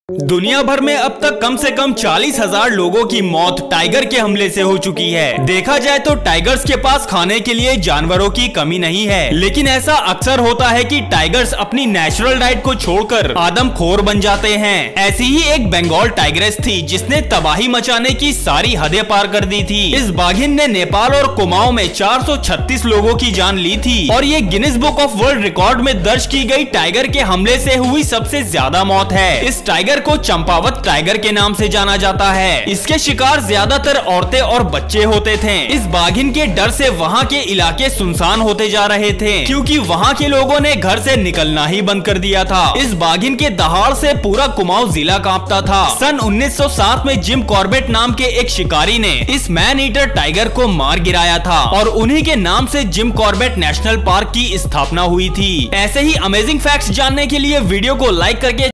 दुनिया भर में अब तक कम से कम 40,000 लोगों की मौत टाइगर के हमले से हो चुकी है। देखा जाए तो टाइगर्स के पास खाने के लिए जानवरों की कमी नहीं है, लेकिन ऐसा अक्सर होता है कि टाइगर्स अपनी नेचुरल डाइट को छोड़कर आदमखोर बन जाते हैं। ऐसी ही एक बंगाल टाइग्रेस थी जिसने तबाही मचाने की सारी हदें पार कर दी थी। इस बाघिन ने नेपाल और कुमाऊं में 436 लोगों की जान ली थी और ये Guinness book of world record में दर्ज की गई टाइगर के हमले से हुई सबसे ज्यादा मौत है। इस टाइगर को चंपावत टाइगर के नाम से जाना जाता है। इसके शिकार ज्यादातर औरतें और बच्चे होते थे। इस बाघिन के डर से वहाँ के इलाके सुनसान होते जा रहे थे क्योंकि वहाँ के लोगों ने घर से निकलना ही बंद कर दिया था। इस बाघिन के दहाड़ से पूरा कुमाऊं जिला कांपता था। सन 1907 में जिम कॉर्बेट नाम के एक शिकारी ने इस मैन ईटर टाइगर को मार गिराया था और उन्हीं के नाम से जिम कॉर्बेट नेशनल पार्क की स्थापना हुई थी। ऐसे ही अमेजिंग फैक्ट्स जानने के लिए वीडियो को लाइक करके